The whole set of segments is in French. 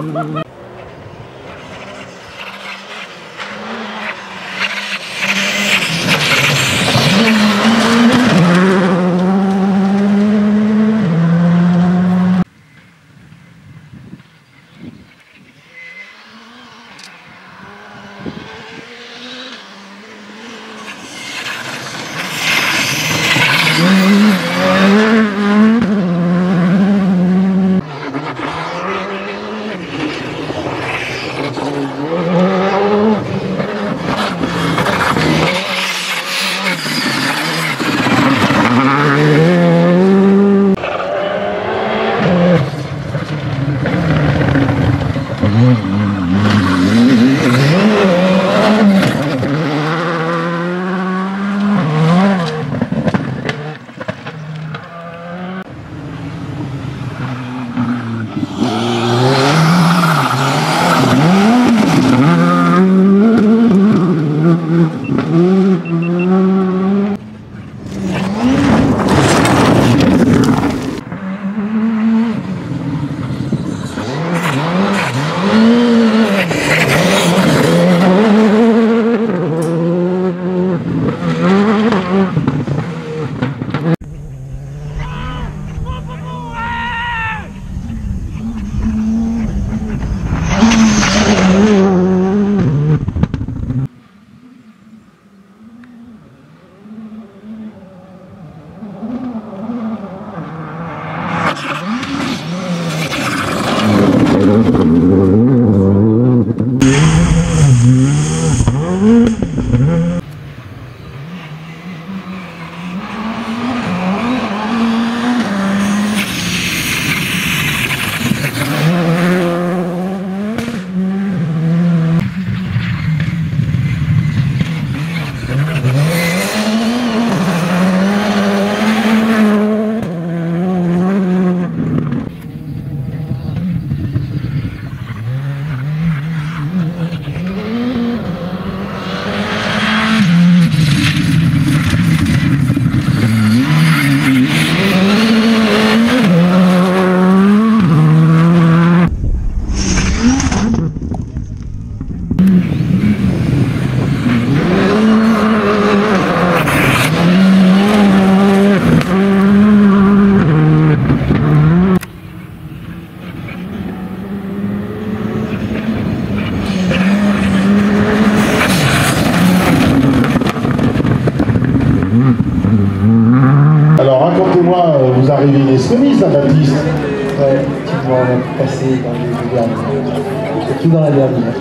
Vous arrivez une extrémiste, Baptiste. Ouais, effectivement, on a passé dans les dernières. Surtout dans la dernière.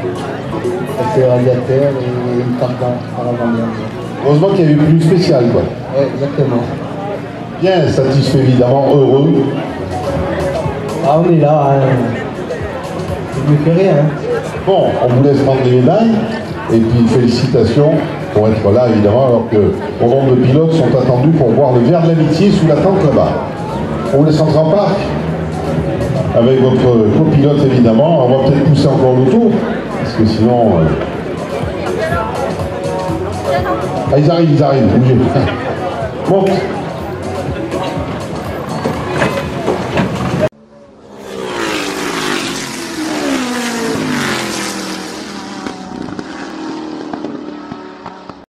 Ça fait le radiateur et une part dans l'avant-dernière. Heureusement qu'il y avait plus spécial, quoi. Ouais, exactement. Bien satisfait, évidemment, heureux. Ah, on est là, hein. C'est mieux que rien. Hein. Bon, on vous laisse prendre les médailles. Et puis, félicitations pour être là, évidemment, alors que bon nombre de pilotes sont attendus pour voir le verre de l'amitié sous la tente là-bas. On vous laisse entrer en parc avec votre copilote, évidemment. On va peut-être pousser encore l'auto, parce que sinon... Ah, ils arrivent, bougez. Bon.